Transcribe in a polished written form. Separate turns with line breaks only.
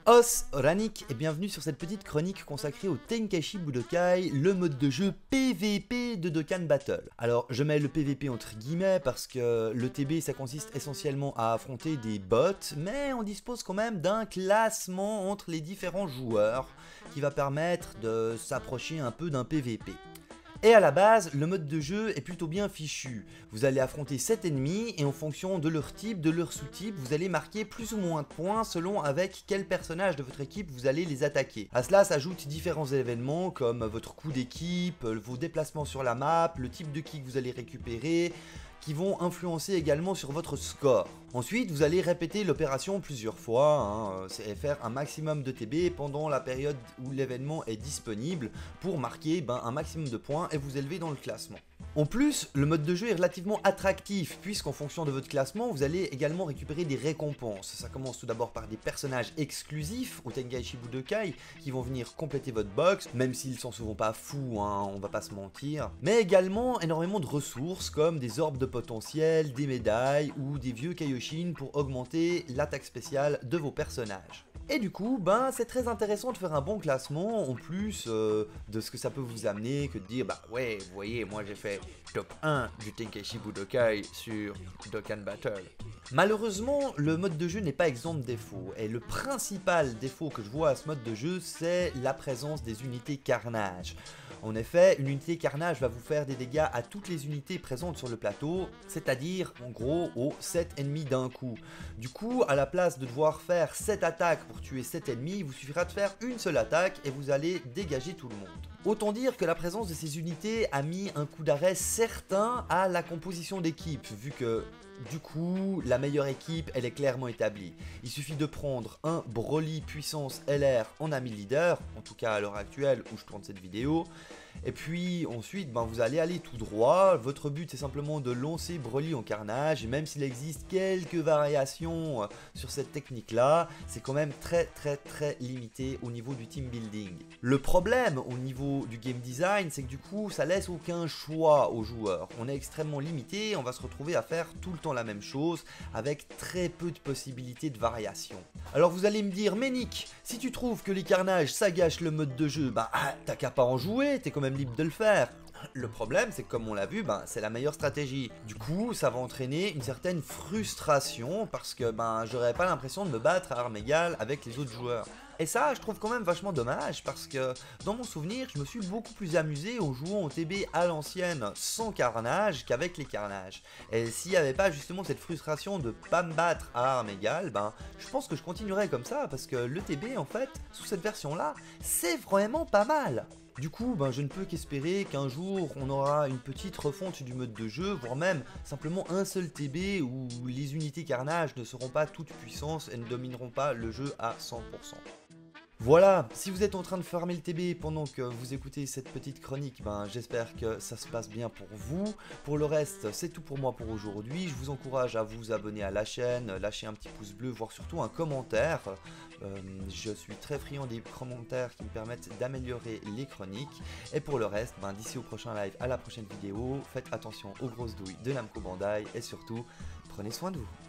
Os Oranik et bienvenue sur cette petite chronique consacrée au Tenkaichi Budokai, le mode de jeu PVP de Dokkan Battle. Alors je mets le PVP entre guillemets parce que le TB ça consiste essentiellement à affronter des bots, mais on dispose quand même d'un classement entre les différents joueurs qui va permettre de s'approcher un peu d'un PVP. Et à la base, le mode de jeu est plutôt bien fichu. Vous allez affronter 7 ennemis et en fonction de leur type, de leur sous-type, vous allez marquer plus ou moins de points selon avec quel personnage de votre équipe vous allez les attaquer. À cela s'ajoutent différents événements comme votre coup d'équipe, vos déplacements sur la map, le type de ki que vous allez récupérer, qui vont influencer également sur votre score. Ensuite, vous allez répéter l'opération plusieurs fois, et faire un maximum de TB pendant la période où l'événement est disponible pour marquer un maximum de points et vous élever dans le classement. En plus, le mode de jeu est relativement attractif puisqu'en fonction de votre classement, vous allez également récupérer des récompenses. Ça commence tout d'abord par des personnages exclusifs au Tenkaichi Budokai qui vont venir compléter votre box, même s'ils sont souvent pas fous, on va pas se mentir. Mais également énormément de ressources comme des orbes de potentiel, des médailles ou des vieux Kaioshin pour augmenter l'attaque spéciale de vos personnages. Et du coup, c'est très intéressant de faire un bon classement en plus de ce que ça peut vous amener que de dire ouais, vous voyez, moi j'ai fait top 1 du Tenkaichi Budokai sur Dokkan Battle. Malheureusement, le mode de jeu n'est pas exempt de défauts et le principal défaut que je vois à ce mode de jeu, c'est la présence des unités carnage. En effet, une unité carnage va vous faire des dégâts à toutes les unités présentes sur le plateau, c'est-à-dire en gros aux 7 ennemis d'un coup. Du coup, à la place de devoir faire 7 attaques pour tuer 7 ennemis, il vous suffira de faire une seule attaque et vous allez dégager tout le monde. Autant dire que la présence de ces unités a mis un coup d'arrêt certain à la composition d'équipe, vu que du coup, la meilleure équipe, elle est clairement établie. Il suffit de prendre un Broly puissance LR en ami leader, en tout cas à l'heure actuelle où je tourne cette vidéo. Et puis ensuite, vous allez aller tout droit. Votre but, c'est simplement de lancer Broly en carnage. Et même s'il existe quelques variations sur cette technique-là, c'est quand même très limité au niveau du team building. Le problème au niveau du game design, c'est que du coup, ça laisse aucun choix aux joueurs. On est extrêmement limité, on va se retrouver à faire tout le temps la même chose, avec très peu de possibilités de variation. Alors vous allez me dire, mais Nick, si tu trouves que les carnages ça gâche le mode de jeu, t'as qu'à pas en jouer, t'es quand même libre de le faire. Le problème, c'est que comme on l'a vu, c'est la meilleure stratégie. Du coup, ça va entraîner une certaine frustration parce que j'aurais pas l'impression de me battre à armes égales avec les autres joueurs. Et ça, je trouve quand même vachement dommage parce que dans mon souvenir, je me suis beaucoup plus amusé en jouant au TB à l'ancienne sans carnage qu'avec les carnages. Et s'il n'y avait pas justement cette frustration de pas me battre à armes égales, je pense que je continuerais comme ça parce que le TB en fait, sous cette version-là, c'est vraiment pas mal. Du coup, je ne peux qu'espérer qu'un jour on aura une petite refonte du mode de jeu, voire même simplement un seul TB où les unités carnage ne seront pas toutes puissantes et ne domineront pas le jeu à 100%. Voilà, si vous êtes en train de farmer le TB pendant que vous écoutez cette petite chronique, j'espère que ça se passe bien pour vous. Pour le reste, c'est tout pour moi pour aujourd'hui. Je vous encourage à vous abonner à la chaîne, lâcher un petit pouce bleu, voire surtout un commentaire. Je suis très friand des commentaires qui me permettent d'améliorer les chroniques. Et pour le reste, d'ici au prochain live, à la prochaine vidéo, faites attention aux grosses douilles de Namco Bandai et surtout, prenez soin de vous.